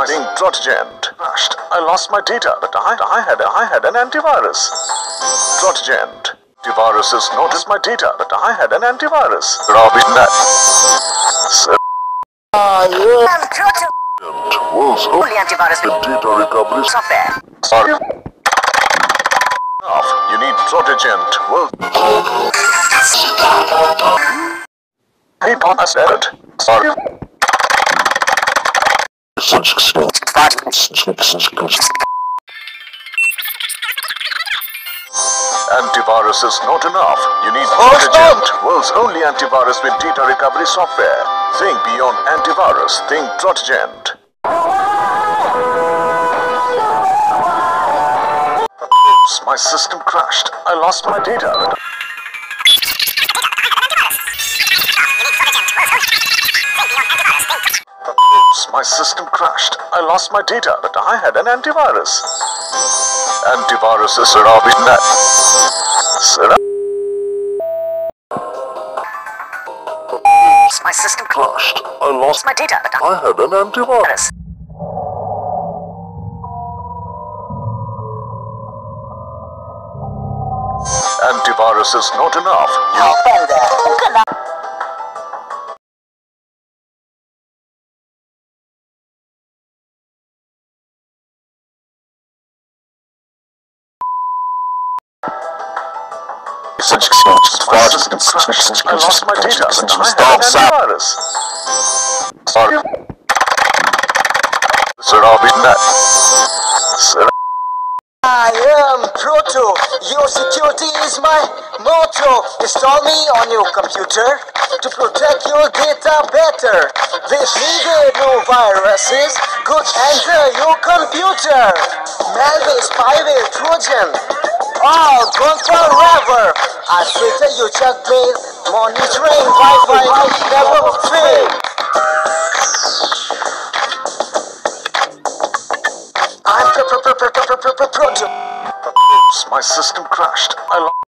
my thing Trotagent crashed. I lost my data, but I had an antivirus. Trotagent. Antivirus is not my data, but I had an antivirus. Robin Nut. Proto. Only antivirus with data recovery software. Sorry. You need Trotagent. Well. Hey, I said it. Sorry. Antivirus is not enough. You need Trotagent, world's only antivirus with data recovery software. Think beyond antivirus. Think Trotagent. My system crashed. I lost my data. My system crashed. I lost my data, but I had an antivirus. Antivirus is Robin Nut. My system crashed. I lost my data, but I had an antivirus. Antivirus is not enough. My system crashed. I lost my data, but I had an antivirus. Sorry. Robin Nut. I am Proto. Your security is my motto. Install me on your computer to protect your data better. This needed no viruses could enter your computer. Malware, spyware, Trojan, all gone forever. I filter your checkmate, monitoring Wi-Fi never fail. I'm Proto. My system crashed. I lost